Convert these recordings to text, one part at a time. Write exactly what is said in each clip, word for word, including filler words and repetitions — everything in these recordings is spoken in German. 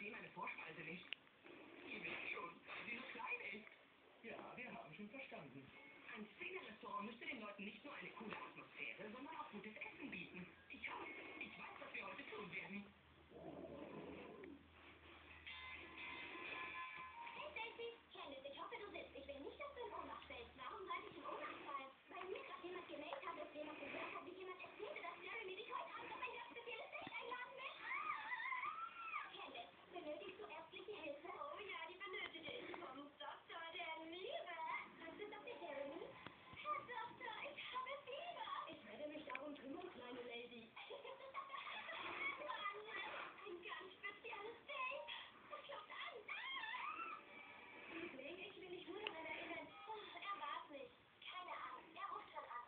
verstehe meine Vorspeise nicht. Ihr wisst schon, weil sie so klein ist. Ja, wir haben schon verstanden. Ein Szene-Restaurant müsste den Leuten nicht nur eine coole Atmosphäre, sondern auch gutes Essen bieten. Ich hoffe, ich weiß, was wir heute tun werden. Hey Stacy, Candice, ich hoffe, du sitzt. Ich will nicht, dass du in Ohnmacht fällst. Warum sollte ich in Ohnmacht fallen? Weil mir gerade jemand gemeldet hat, dass jemand gehört hat, wie jemand erzählte, dass Jeremy dich heute Abend auf ein ganz spezielles Date einladen will. Candice, benötigst du ärztliche Hilfe? Oh ja, die benötige ich vom Doktor der Liebe. Heißt es Doktor Jeremy? Herr Doktor, ich habe Fieber. Ich werde mich darum kümmern, kleine Lady. Mann, ein ganz spezielles Date. Das klopft an. Liebling, ich will dich nur daran erinnern. Oh, er war's nicht. Keine Ahnung, er ruft schon an.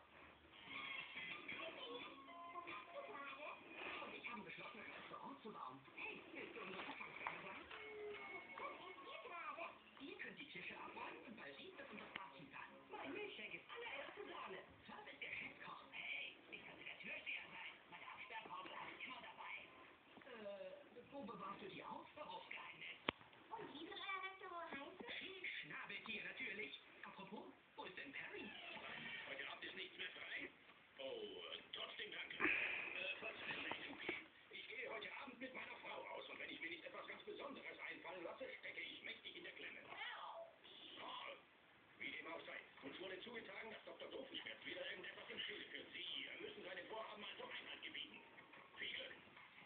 Was hast du gerade? Und ich habe beschlossen, ein Restaurant zu bauen. Hey, willst du unser Empfangsdame sein? Was ist ihr gerade? Ihr könnt die Tische abräumen und Baljeet wird unser Barkeeper. Mein Milchshake ist allererste Sahne. Herb ist der Chefkoch. Hey, ich könnte der Türsteher sein. Meine Absperrhaube habe ich immer dabei. Äh, wo bewahrst du die auf? Berufsgeheimnis. Und wie soll euer Restaurant heißen? Viel Schnabeltier natürlich. Apropos, wo ist denn Perry? Heute Abend ist nichts mehr frei. Oh, äh, trotzdem danke. Äh, verzeihen Sie, ich gehe heute Abend mit meiner Frau aus und wenn ich mir nicht etwas ganz Besonderes einfallen lasse, stecke ich mächtig in der Klemme. Paul! Wie dem auch sei. Uns wurde zugetragen, dass Doktor Doofenschmerz wieder irgendetwas im Schilde führt. Sie müssen seine Vorhaben also Einhalt gebieten. Viel Glück!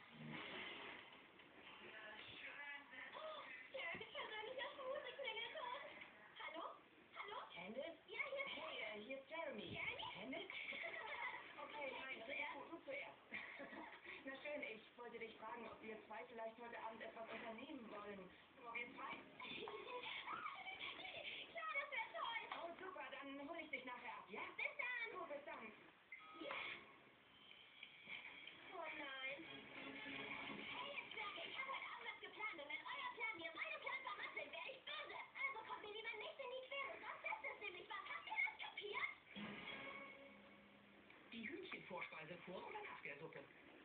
Oh, der persönliche Musikklingelton. Hallo? Hallo? Candice? Ja, hier ist Hey, äh, hier ist Jeremy. Jeremy? Candice? Okay, nein, du, du zuerst. Na schön, ich wollte dich fragen, ob wir zwei vielleicht heute Abend etwas unternehmen wollen. Nur wir zwei? Klar, das wäre toll. Oh, super, dann hole ich dich nachher ab, ja? Bis dann. Gut, bis dann. Ja. Oh nein. Hey, jetzt Zwerge, ich habe heute Abend was geplant und wenn euer Plan mir meinen Plan vermasselt, wäre ich böse. Also kommt mir lieber nicht in die Quere, sonst setzt es nämlich was. Habt ihr das kapiert? Die Hühnchenvorspeise vor oder nach der Suppe?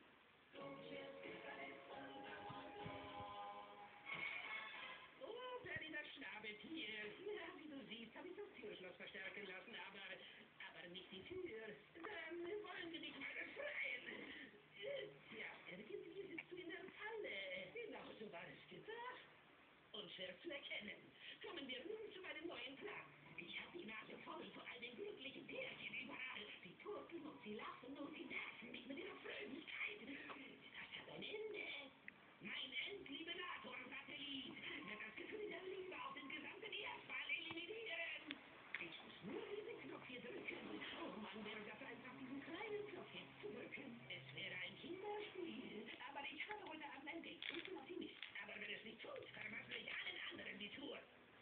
Oh, Perry, das Schnabeltier. Ja, wie du siehst, habe ich das Türschloss verstärken lassen, aber, aber nicht die Tür. Dann wollen wir dich mal befreien. Ja, irgendwie sitzt du in der Falle. Genau so war es gedacht. Unschwer zu erkennen. Kommen wir nun zu meinem neuen Plan. Ich habe die Nase voll von all den glücklichen Pärchen überall. Sie turteln und sie lachen und sie nerven mich mit ihrer Fröhlichkeit. Das hat ein Ende. Mein Endliberator-Satellit wird das Gefühl der Liebe auf den gesamten Erdball eliminieren. Ich muss nur diesen Knopf hier drücken. Oh Mann, wäre das einfach, diesen kleinen Knopf jetzt zu drücken. Es wäre ein Kinderspiel. Aber ich habe heute Abend ein Date. Ich bin Optimist. Aber wenn es nicht tut, verpasse ich allen anderen die Tour.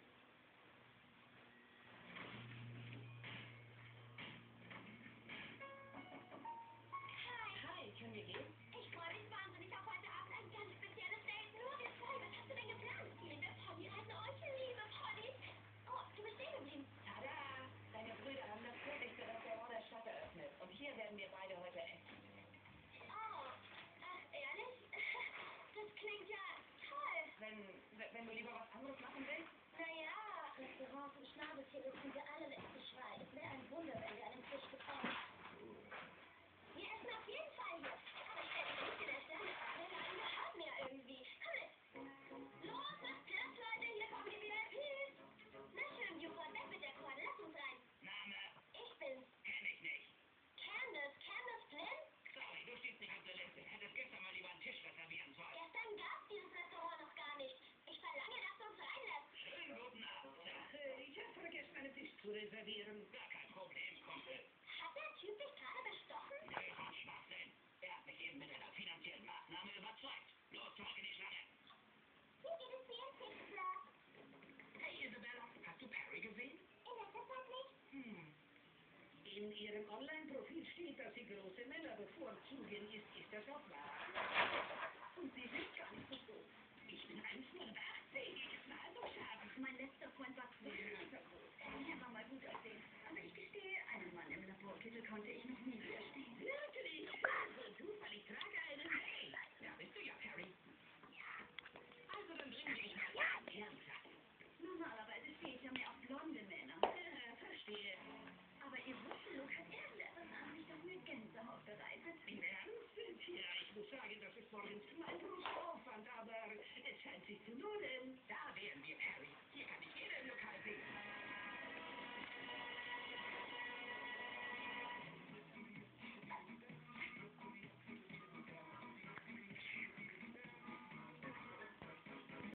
Hi. Hi, können wir gehen? Ich freue mich wahnsinnig auf heute Abend ein ganz spezielles Date. Nur wir zwei. Was hast du denn geplant? Liebe Polly, also euch liebe Polly. Oh, du bist stehen geblieben. Tada! Deine Brüder haben das glücklichste Restaurant der Stadt eröffnet. Und hier werden wir beide heute essen. Oh, ach, ehrlich? Das klingt ja toll. Wenn, wenn du lieber was anderes machen willst? Naja, Restaurants und Schnabeltiere sind der allerletzte Schrei. Es wäre ein Wunder, wenn wir einen Tisch bekommen. Wir essen auf jeden Fall hier. Aber ich werde nicht in der Stelle. Nein, wir haben ja irgendwie. Komm mit. Los, macht Platz, Leute. Hier kommen die V I Ps. Na schön, Joghurt, weg mit der Korde. Lass uns rein. Name? Ich bin's. Kenn ich nicht. Candace. Candace Flynn? Sorry, du stehst nicht auf der Liste. Hättest gestern mal lieber einen Tisch reservieren sollen. Gestern gab's dieses Restaurant noch gar nicht. Ich verlange, dass du uns reinlässt. Schönen guten Abend, Sir. Äh, Ich habe vergessen, einen Tisch zu reservieren. Gar kein Problem, Kumpel. Hat der Typ dich gerade bestochen? Nee, so ein Schwachsinn. Er hat mich eben mit einer finanziellen Maßnahme überzeugt. Los, zurück in die Schlange. Hier geht es dir, Pixler. Hey, Isabella, hast du Perry gesehen? In letzter Zeit nicht. Hm. In Ihrem Online-Profil steht, dass Sie große Männer bevorzugen. Ist, ist das auch wahr? Und Sie sind gar nicht so groß. Ich bin eins Komma neunundachtzig. Ich ist eine Halbschaden. Mein letzter Freund war zweiundneunzig. Er war mal gut aussehen. Aber ich gestehe, einen Mann im Laborkittel konnte ich noch nie widerstehen. Wirklich? So Zufall, ich trage einen. Hey, da bist du ja, Perry. Ja. Also, Morgens ein großer Aufwand, aber es scheint sich zu lohnen. Da werden wir Harry